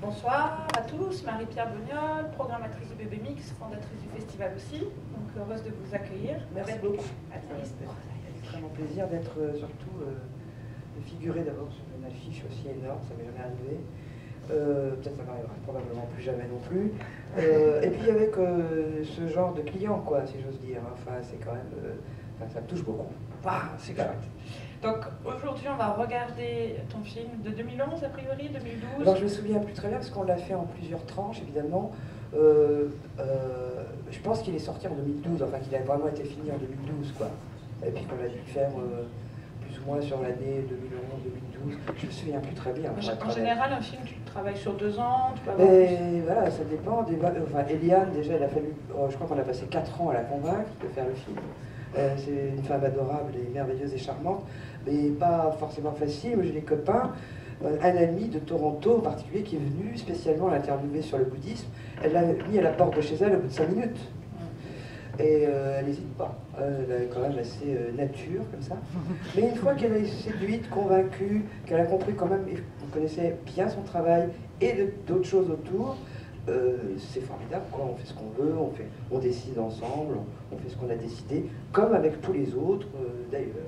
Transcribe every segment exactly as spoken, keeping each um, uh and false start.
Bonsoir à tous, Marie-Pierre Bognol, programmatrice du Bébé Mix, fondatrice du festival aussi, donc heureuse de vous accueillir. Merci avec beaucoup. Anaïs. C'est vraiment plaisir d'être euh, surtout euh, de figurer d'abord sur une affiche aussi énorme, ça m'est jamais arrivé. Euh, Peut-être ça m'arrivera probablement plus jamais non plus. Euh, et puis avec euh, ce genre de clients, quoi, si j'ose dire. Enfin, c'est quand même, euh, enfin, ça me touche beaucoup. Ah, c'est correct. Donc aujourd'hui, on va regarder ton film de deux mille onze, a priori, deux mille douze. Alors je me souviens plus très bien parce qu'on l'a fait en plusieurs tranches, évidemment. Euh, euh, je pense qu'il est sorti en deux mille douze, enfin qu'il a vraiment été fini en deux mille douze, quoi. Et puis qu'on a dû le faire euh, plus ou moins sur l'année deux mille onze, deux mille douze. Je me souviens plus très bien. En, en général, un film, tu travailles sur deux ans, tu peux avoir... Et voilà, ça dépend. Des... Enfin, Eliane, déjà, il a fallu, oh, je crois qu'on a passé quatre ans à la convaincre de faire le film. Euh, c'est une femme adorable et merveilleuse et charmante, mais pas forcément facile. Moi, j'ai des copains, un ami de Toronto en particulier qui est venu spécialement l'interviewer sur le bouddhisme. Elle l'a mis à la porte de chez elle au bout de cinq minutes. Et euh, elle n'hésite pas. Euh, elle est quand même assez euh, nature, comme ça. Mais une fois qu'elle est séduite, convaincue, qu'elle a compris quand même, vous connaissez bien son travail et d'autres choses autour, euh, c'est formidable, quoi. On fait ce qu'on veut, on, fait, on décide ensemble, on, on fait ce qu'on a décidé, comme avec tous les autres, euh, d'ailleurs.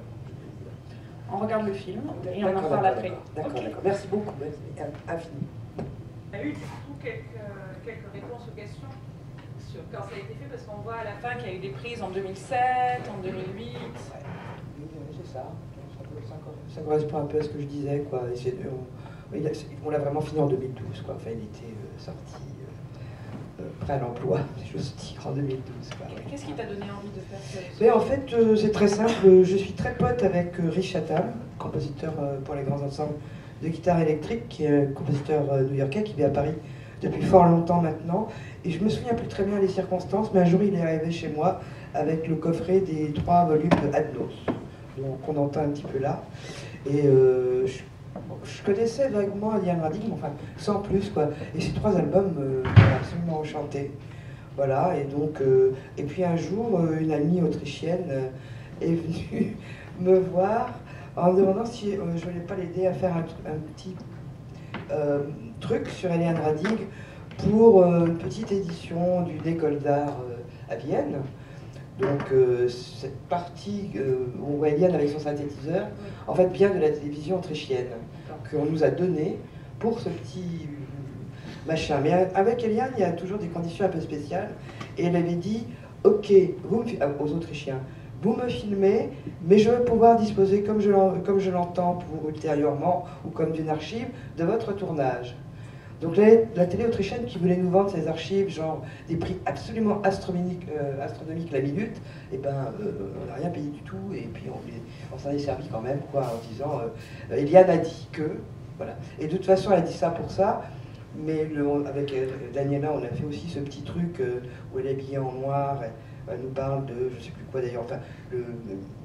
On regarde le film et on en parle après. D'accord, okay. d'accord. Merci beaucoup, merci infiniment. Il y a eu du coup quelques, quelques réponses aux questions sur quand ça a été fait, parce qu'on voit à la fin qu'il y a eu des prises en deux mille sept, en deux mille huit. Ouais, oui, c'est ça. Ça, ça correspond un peu à ce que je disais, quoi. On, on l'a vraiment fini en deux mille douze, quoi. Enfin, il était euh, sorti euh, euh, prêt à l'emploi, si j'ose dire, en deux mille douze. Qu'est-ce qui t'a donné envie de faire ce... Mais en fait, euh, c'est très simple. Je suis très pote avec euh, Rich Chatham, compositeur euh, pour les grands ensembles de guitare électrique, qui est un compositeur euh, new-yorkais qui vit à Paris depuis fort longtemps maintenant. Et je me souviens plus très bien des circonstances, mais un jour il est arrivé chez moi avec le coffret des trois volumes de Adnos, donc on entend un petit peu là. Et euh, je, je connaissais vaguement Eliane Radic, mais enfin sans plus, quoi. Et ces trois albums euh, m'ont absolument enchanté. Voilà, et donc, euh, et puis un jour, euh, une amie autrichienne euh, est venue me voir en me demandant si euh, je voulais pas l'aider à faire un, un petit euh, truc sur Eliane Radic pour euh, une petite édition du École d'art euh, à Vienne. Donc euh, cette partie euh, où on voit Eliane avec son synthétiseur, en fait bien de la télévision autrichienne, qu'on nous a donné pour ce petit machin. Mais avec Eliane, il y a toujours des conditions un peu spéciales. Et elle avait dit, ok, vous me, aux Autrichiens, vous me filmez, mais je veux pouvoir disposer, comme je l'entends pour ultérieurement, ou comme d'une archive, de votre tournage. Donc la, la télé autrichienne qui voulait nous vendre ses archives, genre des prix absolument astronomiques, euh, astronomiques la minute, et ben euh, on n'a rien payé du tout, et puis on, on s'en est servi quand même, quoi, en disant, euh, Eliane a dit que, voilà. Et de toute façon, elle a dit ça pour ça, mais le, avec euh, Daniela, on a fait aussi ce petit truc euh, où elle est habillée en noir, elle, elle nous parle de, je sais plus quoi d'ailleurs, enfin, le, le,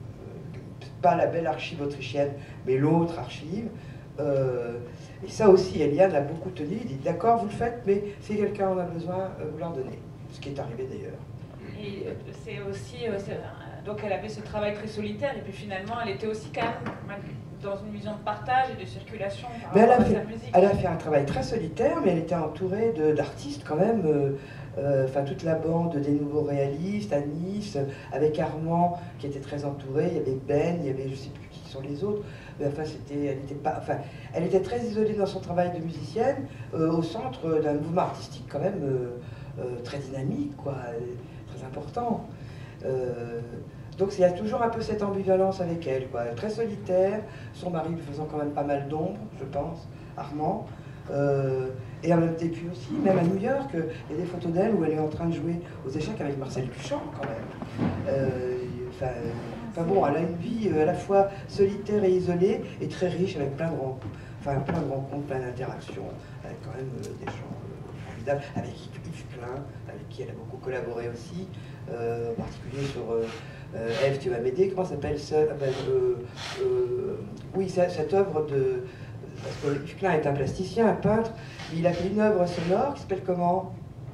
pas la belle archive autrichienne, mais l'autre archive. Euh, et ça aussi, Eliane a beaucoup tenu. Il dit d'accord, vous le faites, mais si quelqu'un en a besoin, euh, vous leur donnez. Ce qui est arrivé d'ailleurs. Et c'est aussi, euh, donc elle avait ce travail très solitaire, et puis finalement, elle était aussi quand même dans une vision de partage et de circulation par mais elle, rapport a à fait, sa musique. Elle a fait un travail très solitaire, mais elle était entourée d'artistes quand même. Euh, euh, enfin, toute la bande des nouveaux réalistes à Nice, avec Armand qui était très entouré. Il y avait Ben, il y avait je sais plus qui sont les autres. Mais enfin, c'était, elle était pas, enfin, elle était très isolée dans son travail de musicienne, euh, au centre d'un mouvement artistique quand même euh, euh, très dynamique, quoi, très important. Euh, donc il y a toujours un peu cette ambivalence avec elle, quoi. Très solitaire, son mari lui faisant quand même pas mal d'ombre, je pense, Armand. Euh, et en même temps, puis aussi, même à New York, il y a des photos d'elle où elle est en train de jouer aux échecs avec Marcel Duchamp, quand même. Euh, enfin, enfin bon, elle a une vie à la fois solitaire et isolée, et très riche, avec plein de rencontres, enfin, plein de rencontres, plein d'interactions, avec quand même euh, des gens euh, formidables, avec Yves Klein, avec qui elle a beaucoup collaboré aussi, euh, en particulier sur... Euh, Euh, Ève, tu vas m'aider, comment s'appelle ça euh, euh, euh, Oui, cette œuvre de... Parce que Yves Klein est un plasticien, un peintre, mais il a fait une œuvre sonore qui s'appelle comment?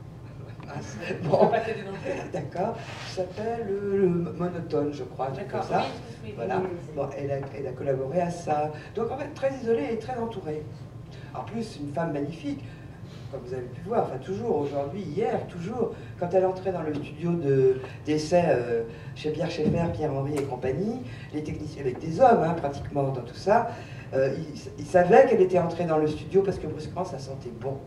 Bon, d'accord, qui s'appelle le, le Monotone, je crois, comme ça. Oui, oui, voilà. Bon, elle a, elle a collaboré à ça. Donc en fait, très isolée et très entourée. En plus, une femme magnifique. comme vous avez pu voir, enfin toujours, aujourd'hui, hier, toujours, quand elle entrait dans le studio de, d'essai euh, chez Pierre Schaeffer, Pierre-Henri et compagnie, les techniciens avec des hommes, hein, pratiquement dans tout ça, euh, ils, ils savaient qu'elle était entrée dans le studio parce que brusquement, ça sentait bon.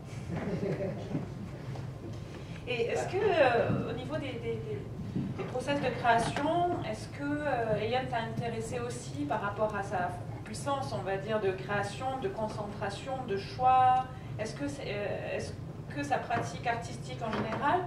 Et est-ce que, euh, au niveau des, des, des, des process de création, est-ce que euh, Eliane t'a intéressé aussi par rapport à sa puissance, on va dire, de création, de concentration, de choix? Est-ce que, c'est, euh, est-ce que sa pratique artistique en général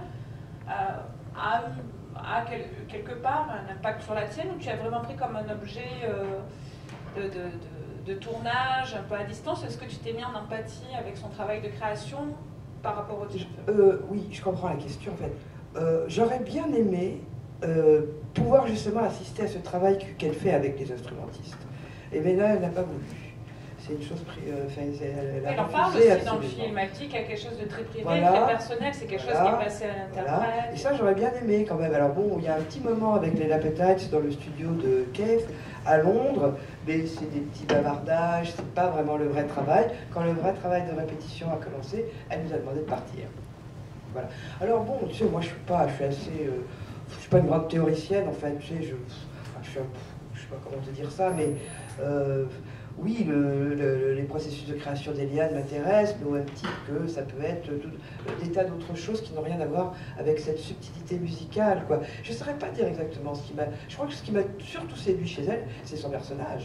euh, a, a quel, quelque part un impact sur la tienne, ou tu as vraiment pris comme un objet euh, de, de, de, de tournage, un peu à distance? Est-ce que tu t'es mis en empathie avec son travail de création par rapport au titre? euh, Oui, je comprends la question en fait. Euh, j'aurais bien aimé euh, pouvoir justement assister à ce travail qu'elle fait avec les instrumentistes. Et mais là, elle n'a pas voulu. C'est une chose... Euh, elle, elle en parle aussi absolument. Dans le film. Elle dit qu'il y a quelque chose de très privé, voilà, très personnel. C'est quelque voilà, chose qui est passé à l'interprète. Voilà. Et ça, j'aurais bien aimé quand même. Alors bon, il y a un petit moment avec les Lapetites dans le studio de Cave à Londres, mais c'est des petits bavardages, c'est pas vraiment le vrai travail. Quand le vrai travail de répétition a commencé, elle nous a demandé de partir. Voilà. Alors bon, tu sais, moi je suis pas, je suis assez... Euh, je suis pas une grande théoricienne, en fait, tu sais, je... Enfin, je suis un, je sais pas comment te dire ça, mais... Euh, oui, le, le, les processus de création d'Eliane m'intéressent, mais au même titre que ça peut être tout, des tas d'autres choses qui n'ont rien à voir avec cette subtilité musicale, quoi. Je ne saurais pas dire exactement ce qui m'a... Je crois que ce qui m'a surtout séduit chez elle, c'est son personnage.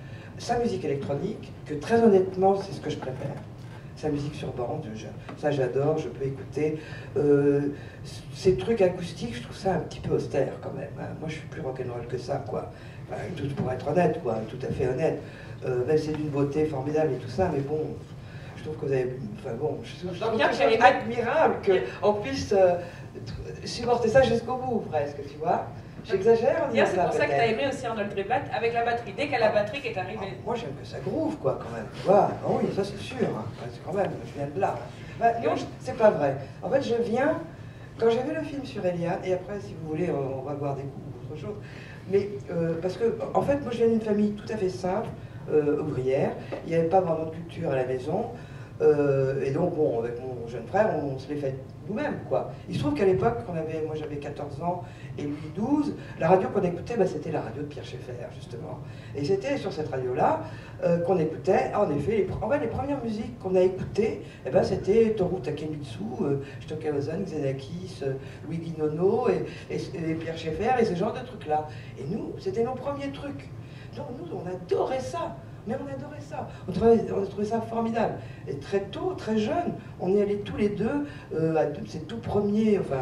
Sa musique électronique, que très honnêtement, c'est ce que je préfère. Sa musique sur bande, je, ça j'adore, je peux écouter. Euh, ces trucs acoustiques, je trouve ça un petit peu austère quand même. Hein. Moi, je suis plus rock'n'roll que ça, quoi. Enfin, tout pour être honnête, quoi, tout à fait honnête. Euh, même c'est d'une beauté formidable et tout ça, mais bon, je trouve que vous avez... Enfin bon, je, je trouve que c'est admirable qu'on puisse euh, supporter ça jusqu'au bout, presque, tu vois. J'exagère en disant ça. C'est pour ça que tu as aimé aussi Arnold Drebat avec la batterie. Dès qu'à la batterie qui est arrivée. Ah, moi, j'aime que ça groove, quoi, quand même. Tu vois, ah, oui, ça c'est sûr. Hein. C'est quand même, je viens de là. Bah, non, c'est pas vrai. En fait, je viens... Quand j'ai vu le film sur Eliane, et après, si vous voulez, on va voir des coups ou autre chose, mais euh, parce que, en fait, moi, je viens d'une famille tout à fait simple, Euh, ouvrière, il n'y avait pas vraiment de culture à la maison, euh, et donc bon, avec mon jeune frère, on, on se l'est fait nous-mêmes, quoi. Il se trouve qu'à l'époque, on avait, moi j'avais quatorze ans et lui douze, la radio qu'on écoutait, bah, c'était la radio de Pierre Schaeffer, justement. Et c'était sur cette radio-là euh, qu'on écoutait, en effet, les, en fait, les premières musiques qu'on a écoutées, eh ben, c'était Toru Takemitsu, euh, Stockhausen, Xenakis, euh, Luigi Nono, et, et, et Pierre Schaeffer, et ce genre de trucs-là. Et nous, c'était nos premiers trucs. Donc nous, on adorait ça, mais on adorait ça, on trouvait, on trouvait ça formidable. Et très tôt, très jeune, on est allés tous les deux euh, à ces tout premiers enfin,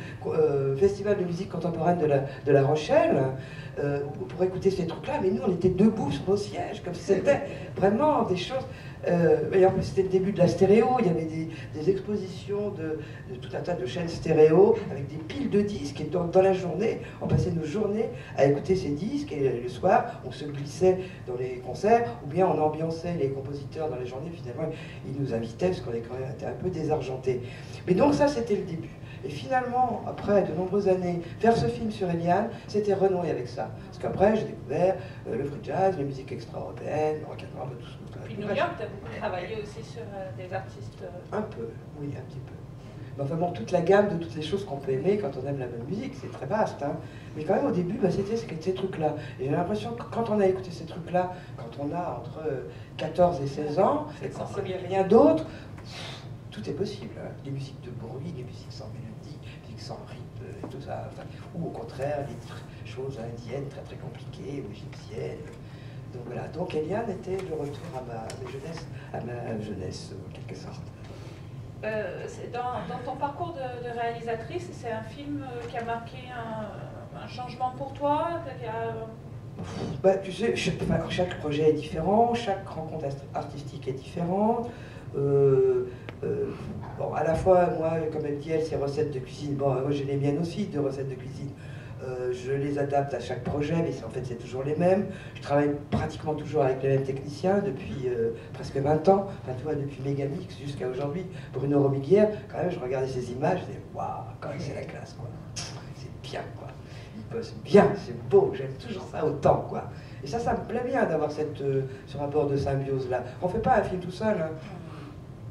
euh, festivals de musique contemporaine de la, de la Rochelle, euh, pour écouter ces trucs-là, mais nous, on était debout sur nos sièges, comme si c'était vraiment des choses... Euh, et en plus, c'était le début de la stéréo, il y avait des, des expositions de, de tout un tas de chaînes stéréo, avec des piles de disques, et dans, dans la journée, on passait nos journées à écouter ces disques, et le soir, on se glissait dans les concerts, ou bien on ambiançait les compositeurs dans les journées, finalement, ils nous invitaient, parce qu'on est quand même été un peu désargentés. Mais donc ça, c'était le début. Et finalement, après de nombreuses années, faire ce film sur Eliane, c'était renouer avec ça. Parce qu'après, j'ai découvert euh, le free jazz, les musiques extra-européennes, le rock'n'roll, tout ça. Puis New York, tu as beaucoup travaillé aussi sur euh, des artistes... Euh... Un peu, oui, un petit peu. Mais enfin bon, toute la gamme de toutes les choses qu'on peut aimer quand on aime la même musique, c'est très vaste. Hein. Mais quand même, au début, bah, c'était ces trucs-là. Et j'ai l'impression que quand on a écouté ces trucs-là, quand on a entre quatorze et seize ans, et qu'on ne connaît rien d'autre, tout est possible. Hein. Les musiques de bruit, les musiques sans mélodie, les musiques sans rythme, et tout ça. Enfin, ou au contraire, les choses indiennes très très compliquées, ou égyptiennes. Donc voilà. Donc Eliane était le retour à ma, à ma jeunesse, à ma jeunesse, en quelque sorte. Euh, dans, dans ton parcours de, de réalisatrice, c'est un film qui a marqué un, un changement pour toi a... bah, tu sais, chaque, chaque projet est différent, chaque rencontre artistique est différente. Euh, euh, bon, à la fois, moi, comme elle dit, elle, ses recettes de cuisine, bon, moi j'ai les miennes aussi, de recettes de cuisine. Euh, je les adapte à chaque projet, mais en fait c'est toujours les mêmes. Je travaille pratiquement toujours avec les mêmes techniciens depuis euh, presque vingt ans. Enfin, tu vois, depuis Megamix jusqu'à aujourd'hui. Bruno Romiguière, quand même, je regardais ces images, je disais, waouh, quand même c'est la classe, quoi. C'est bien, quoi. Il bosse bien, c'est beau, j'aime toujours ça autant, quoi. Et ça, ça me plaît bien d'avoir cette, euh, ce rapport de symbiose-là. On fait pas un film tout seul, hein.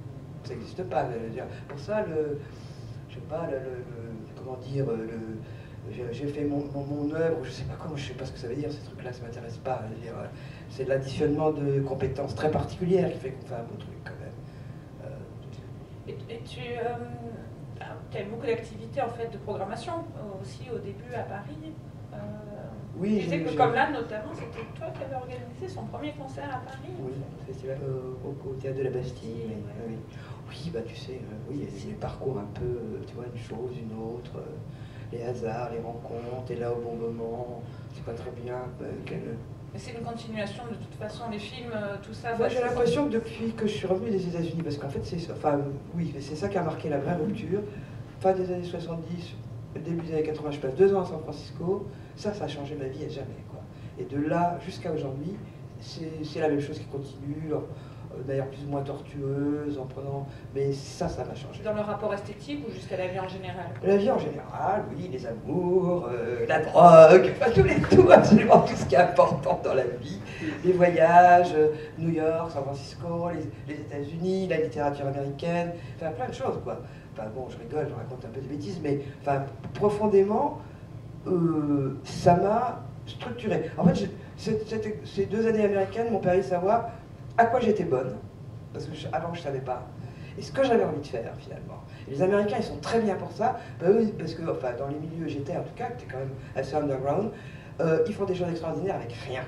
ça n'existe pas. Pour ça, le, je sais pas, le, le, comment dire, le, j'ai fait mon, mon, mon œuvre, je sais pas comment, je sais pas ce que ça veut dire, ces trucs-là, ça m'intéresse pas. C'est l'additionnement de compétences très particulières qui fait qu'on fait un beau truc quand même. Euh... Et, et tu euh, as beaucoup d'activités en fait de programmation aussi au début à Paris. Euh... Oui, je sais que comme là, notamment, c'était toi qui avais organisé son premier concert à Paris. Oui, le festival au, au, au Théâtre de la Bastille. Oui, ouais. oui. oui bah tu sais, euh, oui, il y a des parcours un peu, tu vois, une chose, une autre, euh, les hasards, les rencontres, et là au bon moment, c'est pas très bien. Euh, quel... Mais c'est une continuation de toute façon, les films, tout ça. Moi j'ai l'impression que depuis que je suis revenu des États-Unis, parce qu'en fait c'est ça, enfin oui, c'est ça qui a marqué la vraie rupture, fin des années soixante-dix, début des années quatre-vingts, je passe deux ans à San Francisco. Ça, ça a changé ma vie à jamais, quoi. Et de là jusqu'à aujourd'hui, c'est la même chose qui continue, euh, d'ailleurs plus ou moins tortueuse, en prenant... Mais ça, ça m'a changé. Dans le rapport esthétique ou jusqu'à la vie en général? La vie en général, oui, les amours, euh, la drogue, enfin tous les tout, absolument tout ce qui est important dans la vie. Les voyages, euh, New York, San Francisco, les, les États-Unis, la littérature américaine, enfin plein de choses, quoi. Enfin bon, je rigole, je raconte un peu des bêtises, mais enfin profondément... Euh, ça m'a structuré. En fait, je, cette, ces deux années américaines m'ont permis de savoir à quoi j'étais bonne, parce que je, avant je ne savais pas, et ce que j'avais envie de faire finalement. Et les Américains, ils sont très bien pour ça, bah, oui, parce que enfin, dans les milieux où j'étais, en tout cas, qui était quand même assez underground, euh, ils font des choses extraordinaires avec rien.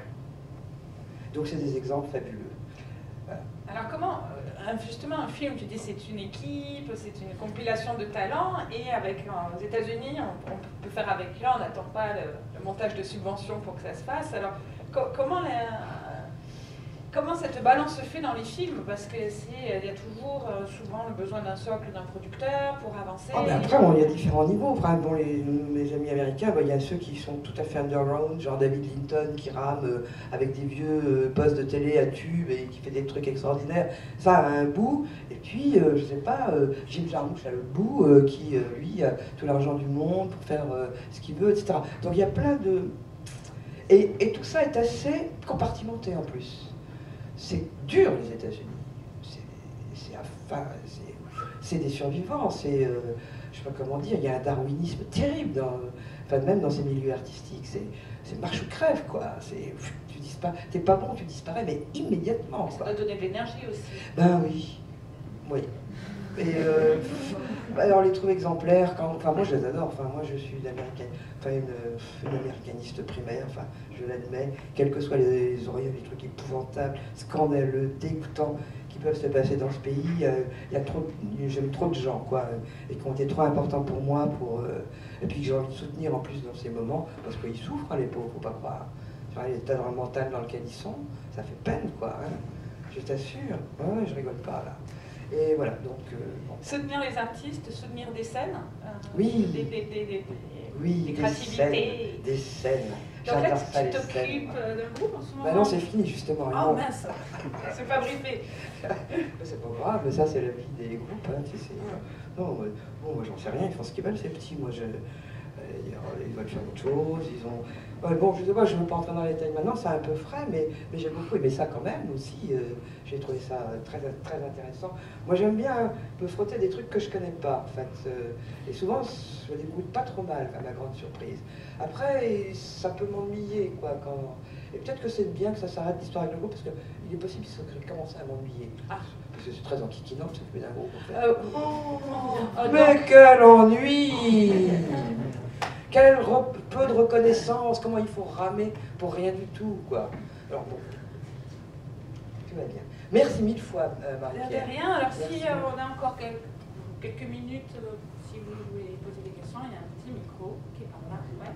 Donc c'est des exemples fabuleux. Voilà. Alors comment, justement, un film, tu dis c'est une équipe, c'est une compilation de talents, et avec, aux États-Unis, on, on peut faire avec rien, on n'attend pas le, le montage de subventions pour que ça se fasse. Alors, co comment, la, comment cette balance se fait dans les films? Parce qu'il y a toujours, euh, souvent, le besoin d'un socle d'un producteur pour avancer. Oh, ben après, bon, il y a différents niveaux. Enfin, bon, les, mes amis américains, ben, il y a ceux qui sont tout à fait underground, genre David Linton, qui rame euh, avec des vieux euh, postes de télé à tube et qui fait des trucs extraordinaires. Ça a un bout. Et puis, euh, je sais pas, euh, Jim Jarmusch a le bout, euh, qui, euh, lui, a tout l'argent du monde pour faire euh, ce qu'il veut, et cetera. Donc, il y a plein de... Et, et tout ça est assez compartimenté, en plus. C'est dur, les États-Unis. C'est enfin, c'est des survivants. C'est, euh, je sais pas comment dire, il y a un darwinisme terrible, dans, enfin, même dans ces milieux artistiques. C'est marche ou crève, quoi. Tu disparais, t'es pas bon, tu disparais, mais immédiatement. Ça doit donner de l'énergie aussi. Ben oui, oui. Et euh, alors les trouve exemplaires, quand, enfin moi je les adore, enfin moi je suis une, américaine, enfin une, une américaniste primaire, enfin je l'admets, quels que soient les, les horaires, les trucs épouvantables, scandaleux, dégoûtants qui peuvent se passer dans ce pays, euh, il y a trop, j'aime trop de gens quoi, et qui ont été trop importants pour moi, pour, euh, et puis que j'ai envie de soutenir en plus dans ces moments, parce qu'ils souffrent hein, les pauvres, faut pas croire, enfin, l'état mental dans lequel ils sont, ça fait peine quoi, hein. Je t'assure, ouais, je rigole pas là. Et voilà, donc... Euh, bon. Soutenir les artistes, soutenir des scènes, euh, oui, des, des, des, des, oui, des créativités. Des scènes. Donc là, tu t'occupes d'un groupe en ce moment? Bah non, c'est fini justement. Oh non. Mince, c'est pas briefé. C'est pas grave, mais ça c'est la vie des groupes. Hein, tu sais. Non, euh, bon, moi j'en sais rien, ils font ce qu'ils veulent, ces petits. Moi, je, euh, ils veulent faire autre chose, ils ont... Ouais, bon, je sais pas, je ne veux pas entrer dans les détails maintenant, c'est un peu frais, mais, mais j'ai beaucoup aimé ça quand même aussi. Euh, j'ai trouvé ça très, très intéressant. Moi, j'aime bien me frotter des trucs que je connais pas, en fait. Euh, et souvent, je les goûte pas trop mal, à ma grande surprise. Après, ça peut m'ennuyer, quoi, quand... Et peut-être que c'est bien que ça s'arrête l'histoire avec le groupe, parce qu'il est possible que ça commence à m'ennuyer. Ah. Parce que c'est très enquiquinant de s'occuper d'un groupe, en fait. Euh, oh, oh, mais donc... quel ennui! Quel peu de reconnaissance, comment il faut ramer pour rien du tout, quoi. Alors bon, tout va bien. Merci mille fois, euh, Marie-Pierre. De rien. Alors Merci. Si euh, on a encore quelques, quelques minutes, euh, si vous voulez poser des questions, il y a un petit micro qui est par là. Ouais.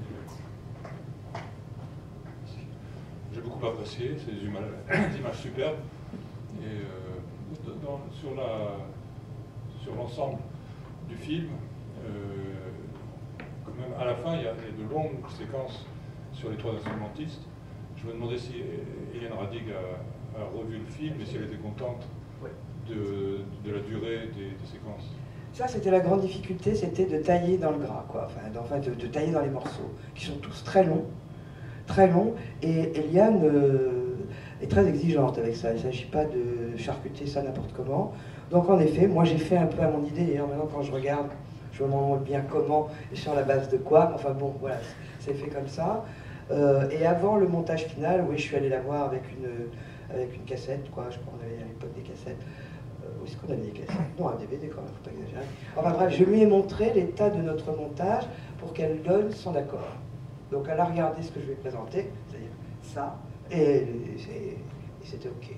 J'ai beaucoup apprécié, c'est des images, des images superbes. Et euh, dans, sur la, sur l'ensemble du film, euh, quand même, à la fin, il y a de longues séquences sur les trois instrumentistes. Je me demandais si Éliane Radig a, a revu le film et si elle était contente de, de la durée des, des séquences. Ça, c'était la grande difficulté, c'était de tailler dans le gras, quoi. Enfin, enfin de, de tailler dans les morceaux, qui sont tous très longs, très longs. Et Éliane euh, est très exigeante avec ça. Il ne s'agit pas de, de charcuter ça n'importe comment. Donc en effet, moi j'ai fait un peu à mon idée, et maintenant quand je regarde, je me demande bien comment et sur la base de quoi. Enfin bon, voilà, c'est fait comme ça. Euh, et avant le montage final, oui, je suis allé la voir avec une, avec une cassette, quoi. Je crois qu'on avait à l'époque des cassettes. Euh, où est-ce qu'on avait des cassettes? Non, un D V D quand même, faut pas exagérer. Enfin bref, je lui ai montré l'état de notre montage pour qu'elle donne son accord. Donc elle a regardé ce que je lui ai présenté, c'est-à-dire ça, et, et c'était OK.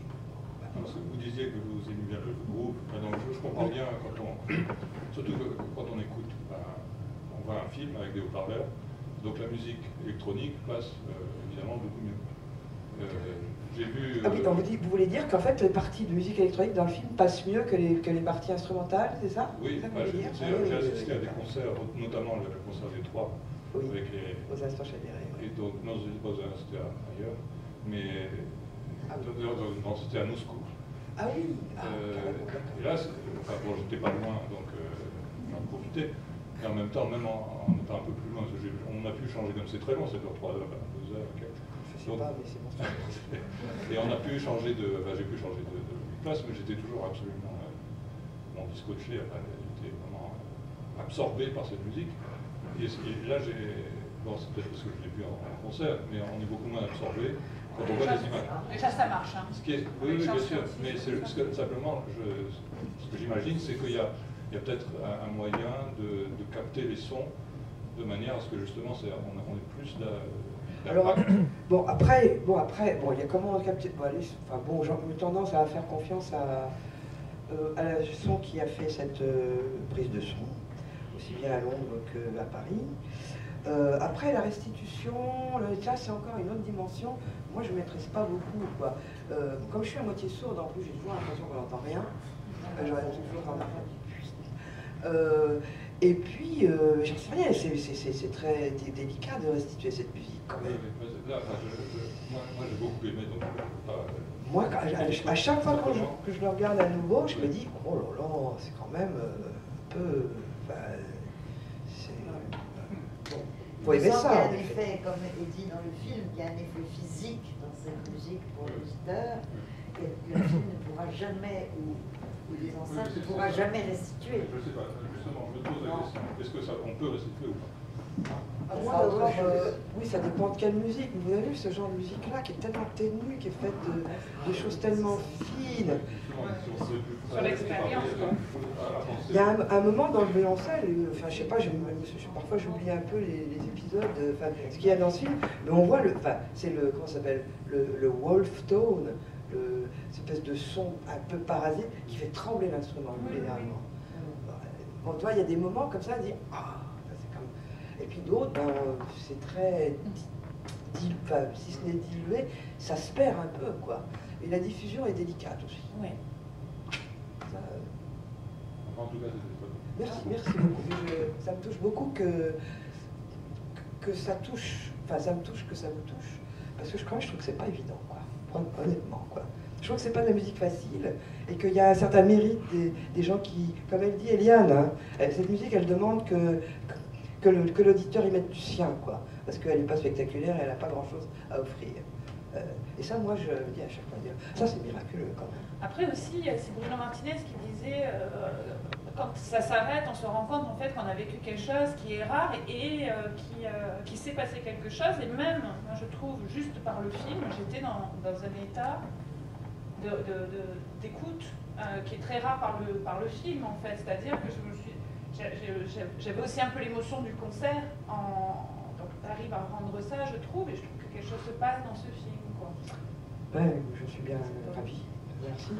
Vous disiez que vous aimez bien le groupe, donc je, je comprends bien quand on, surtout que, quand on écoute, ben, on voit un film avec des haut-parleurs, donc la musique électronique passe euh, évidemment beaucoup mieux. Euh, J'ai vu. Euh, ah oui, donc vous, dit, vous voulez dire qu'en fait les parties de musique électronique dans le film passent mieux que les, que les parties instrumentales, c'est ça? Oui, bah, j'ai ah, assisté à des concerts, notamment le concert des Trois, oui, avec les. Aux instants Chaviré. Et donc, non, pas aux instants, c'était ailleurs, mais ah, oui. C'était à Moscou. Ah oui, ah, euh, et là, enfin, bon, j'étais pas loin, donc euh, j'en ai profité. Et en même temps, même en, en étant un peu plus loin, parce que on a pu changer, comme c'est très long, c'est trois heures, deux heures, quatre. Je sais pas, mais c'est bon. Et on a pu changer de, enfin, j'ai pu changer de, de place, mais j'étais toujours absolument euh, non scotché, enfin, j'étais vraiment absorbé par cette musique. Et, et là, j'ai, bon, c'est peut-être parce que je l'ai vu en, en concert, mais on est beaucoup moins absorbé. Quand on voit des images. Déjà, ça marche. Hein. Ce qui est, oui, oui, bien sûr. Mais c'est simplement, je, ce que j'imagine, c'est qu'il y a, il y a peut-être un, un moyen de, de capter les sons de manière à ce que justement, c'est, on, on est plus d'impact. Alors, bon, après, bon, après, bon, il y a comment capter. Bon, allez, enfin, bon, j'ai eu tendance à faire confiance à, euh, à la son qui a fait cette euh, prise de son, aussi bien à Londres qu'à Paris. Euh, après la restitution, ça c'est encore une autre dimension. Moi je ne maîtrise pas beaucoup, quoi. Euh, comme je suis à moitié sourde, en plus j'ai toujours l'impression qu'on n'entend rien. Euh, J'aurais toujours dans la euh, Et puis, euh, j'en sais rien, c'est très délicat de restituer cette musique quand même. Là, je, je, moi, moi j'ai beaucoup aimé, donc je pas... Moi, à, à chaque fois que je, que je le regarde à nouveau, je me dis, oh là là, c'est quand même euh, un peu... Bah, Faut aimer ça. Il y a un effet, comme est dit dans le film, il y a un effet physique dans cette musique pour l'auditeur, que le film ne pourra jamais, ou, ou les enceintes ne pourra jamais restituer. Je ne sais pas, justement, je me pose la question, est-ce que ça, on peut restituer ou pas? Ah, moi, alors, euh, oui, ça dépend de quelle musique. Vous avez vu ce genre de musique-là qui est tellement ténue, qui est faite de, de choses tellement fines. Sur l'expérience. Il y a un, un moment dans le violoncelle, enfin je sais pas, je, je, parfois j'oublie un peu les, les épisodes, enfin ce qu'il y a dans ce film, mais on voit le, enfin c'est le, comment ça s'appelle, le, le wolf tone, le, cette espèce de son un peu parasite qui fait trembler l'instrument, généralement. Bon, toi, il y a des moments comme ça, on dit ah. Et puis d'autres, ben, c'est très, dil, enfin, si ce n'est dilué, ça se perd un peu, quoi. Et la diffusion est délicate aussi. Oui. Ça, en tout cas, merci, merci beaucoup. Je, ça me touche beaucoup que, que ça touche, enfin ça me touche que ça me touche, parce que je crois, je trouve que c'est pas évident, quoi. Honnêtement, quoi. Je trouve que c'est pas de la musique facile, et qu'il y a un certain mérite des, des gens qui, comme elle dit, Eliane, hein, cette musique, elle demande que, que que l'auditeur y mette du sien, quoi, parce qu'elle n'est pas spectaculaire et elle n'a pas grand-chose à offrir. Euh, et ça, moi, je me dis à chaque fois, ça c'est miraculeux quand même. Après aussi, c'est Bruno Martinez qui disait, euh, quand ça s'arrête, on se rend compte en fait qu'on a vécu quelque chose qui est rare et euh, qui, euh, qui s'est passé quelque chose. Et même, moi je trouve, juste par le film, j'étais dans, dans un état d'écoute de, de, euh, qui est très rare par le, par le film en fait. C'est-à-dire que je me suis... J'avais aussi un peu l'émotion du concert, en, donc tu arrives à rendre ça, je trouve, et je trouve que quelque chose se passe dans ce film, quoi. Ouais, je suis bien ravi. Merci.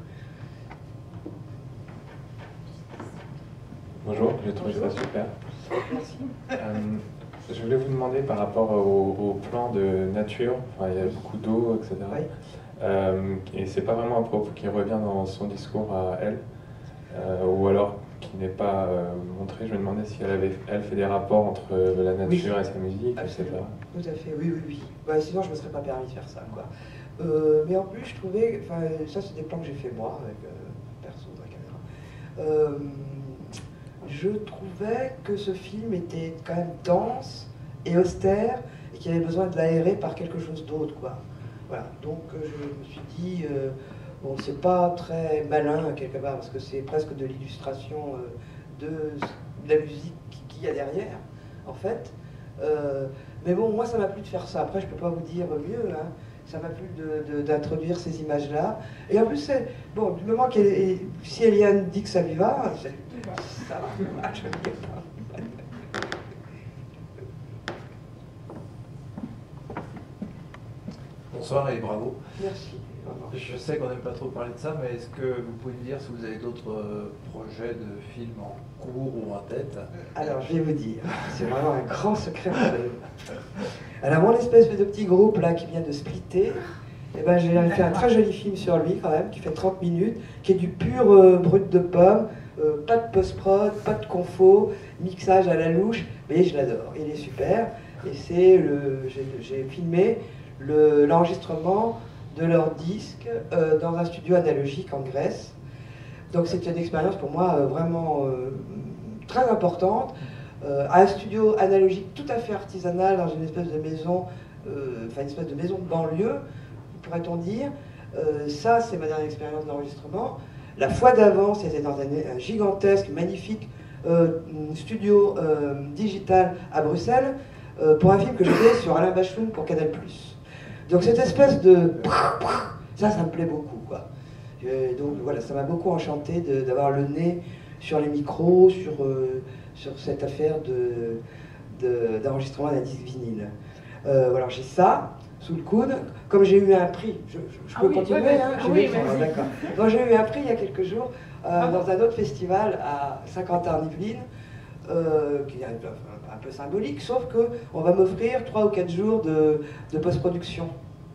Bonjour, j'ai trouvé ça super. Merci. Euh, je voulais vous demander par rapport au, au plan de nature, enfin, il y a beaucoup d'eau, et cetera. Oui. Euh, et c'est pas vraiment un propos qui revient dans son discours à elle, euh, ou alors qui n'est pas euh, montré. Je me demandais si elle avait elle fait des rapports entre euh, la nature oui. et sa musique, et cetera. Tout à fait, oui, oui, oui. Bah, sinon, je ne me serais pas permis de faire ça, quoi. Euh, mais en plus, je trouvais, enfin, ça, c'est des plans que j'ai fait moi, avec euh, perso de la caméra. Euh, je trouvais que ce film était quand même dense et austère, et qu'il avait besoin de l'aérer par quelque chose d'autre, quoi. Voilà. Donc, euh, je me suis dit, euh, Bon, c'est pas très malin quelque part, parce que c'est presque de l'illustration euh, de, de la musique qu'il y a derrière, en fait. Euh, mais bon, moi, ça m'a plu de faire ça. Après, je peux pas vous dire mieux, hein. Ça m'a plu d'introduire ces images-là. Et en plus, c'est... Bon, du moment que si Eliane dit que ça lui va, ça va, je ne sais pas. Bonsoir et bravo. Merci. Je sais qu'on n'aime pas trop parler de ça, mais est-ce que vous pouvez me dire si vous avez d'autres euh, projets de films en cours ou en tête? Alors, je vais vous dire, c'est vraiment un grand secret. Alors, mon espèce de petit groupe là qui vient de splitter, eh ben, j'ai fait un très joli film sur lui quand même, qui fait trente minutes, qui est du pur euh, brut de pomme, euh, pas de post-prod, pas de confo, mixage à la louche, mais je l'adore, il est super. Et c'est le, j'ai filmé l'enregistrement de leur disque euh, dans un studio analogique en Grèce. Donc c'est une expérience pour moi euh, vraiment euh, très importante. Euh, un studio analogique tout à fait artisanal dans une espèce de maison, euh, enfin une espèce de maison de banlieue, pourrait-on dire. Euh, ça, c'est ma dernière expérience d'enregistrement. La fois d'avant, c'était dans un, un gigantesque, magnifique euh, studio euh, digital à Bruxelles euh, pour un film que j'ai fait sur Alain Bachung pour Canal plus. Donc cette espèce de... Ça, ça me plaît beaucoup, quoi. Et donc voilà, ça m'a beaucoup enchanté d'avoir le nez sur les micros, sur, euh, sur cette affaire d'enregistrement de, de, d'un disque vinyle. Euh, voilà, j'ai ça sous le coude. Comme j'ai eu un prix, je, je, je peux ah oui, continuer, ouais, hein, ah oui, oui, d'accord. Donc j'ai eu un prix il y a quelques jours euh, ah. dans un autre festival à Saint-Quentin-en-Yvelines, euh, qui est un, un, un peu symbolique, sauf qu'on va m'offrir trois ou quatre jours de, de post-production.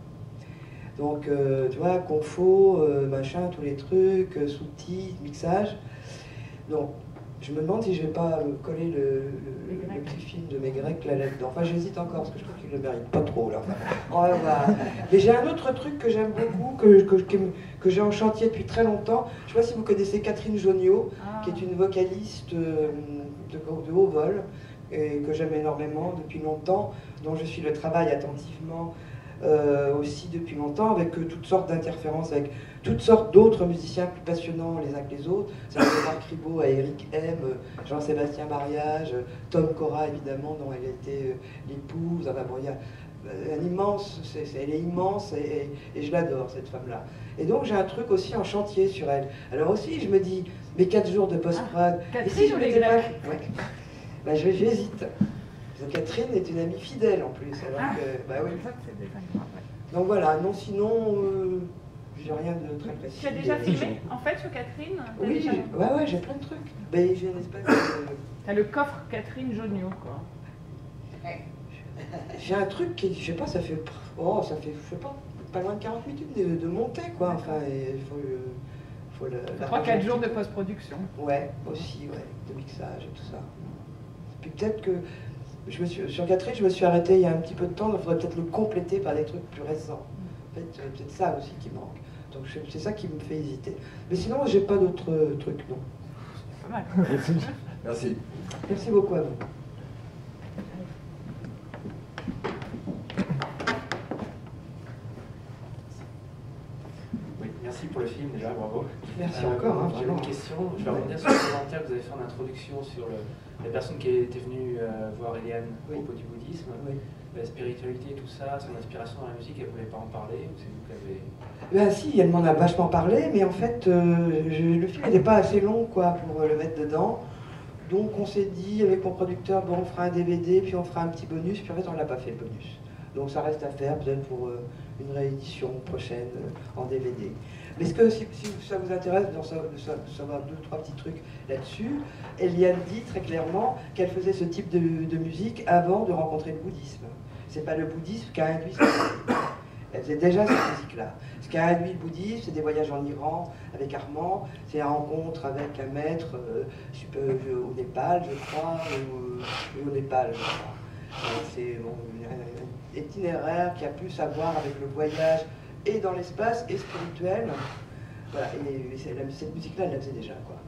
Donc, euh, tu vois, confo, euh, machin, tous les trucs, euh, sous-titres, mixage. Donc, je me demande si je vais pas me coller le, le, le petit film de mes Grecs là, là-dedans. Enfin, j'hésite encore, parce que je trouve qu'il ne le mérite pas trop, là. Enfin, on va voir. Mais j'ai un autre truc que j'aime beaucoup, que, que, que, que j'ai en chantier depuis très longtemps. Je ne sais pas si vous connaissez Catherine Jonio, ah. qui est une vocaliste euh, de, de haut vol, et que j'aime énormément depuis longtemps, dont je suis le travail attentivement. Euh, aussi depuis longtemps, avec euh, toutes sortes d'interférences, avec toutes sortes d'autres musiciens plus passionnants les uns que les autres. Ça va de Marc Ribot à Eric M, euh, Jean-Sébastien Mariage, euh, Tom Cora évidemment, dont elle a été euh, l'épouse. Enfin, bon, il y a euh, un immense, c'est, c'est, elle est immense et, et, et je l'adore cette femme-là. Et donc j'ai un truc aussi en chantier sur elle. Alors aussi je me dis, mes quatre jours de post-prod, ah, et si je les pas... ouais. Ben, je j'hésite. Catherine est une amie fidèle en plus. Alors ah, que, bah oui. Donc voilà, non sinon, euh, j'ai rien de très précis. Tu as déjà filmé en fait sur Catherine? Oui, déjà... ouais, ouais, j'ai plein de trucs. Ben, j'ai une espèce de... T'as le coffre Catherine Jonio, quoi. J'ai un truc qui, je sais pas, ça fait, oh, ça fait, je sais pas, pas loin de quarante minutes de, de monter, quoi. Enfin, il faut, euh, faut le. trois quatre jours de post-production. Ouais, aussi, ouais, de mixage et tout ça. Puis peut-être que. Je me suis, sur Catherine, je me suis arrêté il y a un petit peu de temps, donc il faudrait peut-être le compléter par des trucs plus récents. En fait, c'est peut-être ça aussi qui manque. Donc c'est ça qui me fait hésiter. Mais sinon, j'ai pas d'autres euh, trucs, non. Pas mal. Merci. Merci beaucoup à vous. Oui, merci pour le film déjà, bravo. Merci euh, encore. Hein, J'ai une question. Je vais revenir sur le commentaire que vous avez fait en introduction sur le. La personne qui était venue euh, voir Eliane oui. au propos du bouddhisme, oui. La spiritualité, tout ça, son inspiration dans la musique, elle ne voulait pas en parler ou c'est vous qui avez... Ben si, elle m'en a vachement parlé, mais en fait, euh, je, le film n'était pas assez long quoi, pour le mettre dedans. Donc on s'est dit avec mon producteur, bon, on fera un D V D, puis on fera un petit bonus, puis en fait on ne l'a pas fait le bonus. Donc ça reste à faire peut-être pour euh, une réédition prochaine euh, en D V D. Mais ce que, si, si ça vous intéresse de savoir deux, trois petits trucs là-dessus, Eliane dit très clairement qu'elle faisait ce type de, de musique avant de rencontrer le bouddhisme. C'est pas le bouddhisme qui a induit cette musique. Elle faisait déjà cette musique-là. Ce qui a induit le bouddhisme, c'est des voyages en Iran avec Armand, c'est la rencontre avec un maître euh, au Népal, je crois, ou, ou au Népal, je crois. C'est bon, un itinéraire qui a plus à voir avec le voyage et dans l'espace et spirituel. Voilà, et, et cette musique-là, elle la faisait déjà, quoi.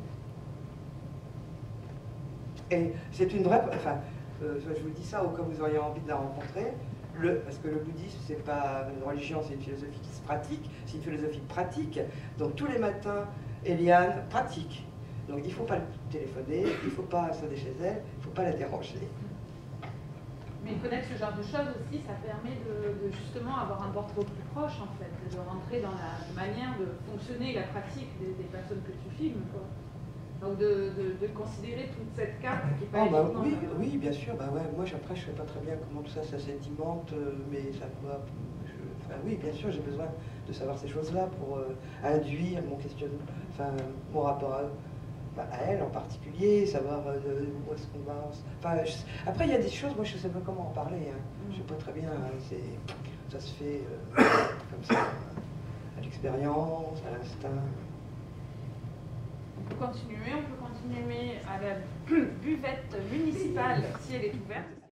Et c'est une vraie... Enfin, euh, je vous dis ça au cas où vous auriez envie de la rencontrer. le, parce que le bouddhisme, c'est pas une religion, c'est une philosophie qui se pratique, c'est une philosophie pratique. Donc tous les matins, Eliane pratique. Donc il ne faut pas le téléphoner, il ne faut pas sonner chez elle, il ne faut pas la déranger. Mais connaître ce genre de choses aussi, ça permet de, de justement avoir un portrait au plus proche, en fait, de rentrer dans la manière de fonctionner, la pratique des, des personnes que tu filmes, quoi. Donc de, de, de considérer toute cette carte qui est pas oh, bah, uniquement oui, dans... oui, bien sûr. Bah, ouais, moi, après, je ne sais pas très bien comment tout ça, ça sédimente, euh, mais ça va... Je, enfin, oui, bien sûr, j'ai besoin de savoir ces choses-là pour euh, induire mon questionnement, enfin, mon rapport à, bah, à elle en particulier, savoir euh, où est-ce qu'on va... Enfin, je, après, il y a des choses, moi, je ne sais pas comment en parler. Hein. Je ne sais pas très bien, hein, ça se fait euh, comme ça, à l'expérience, à l'instinct. On peut continuer, on peut continuer à la buvette municipale si elle est ouverte.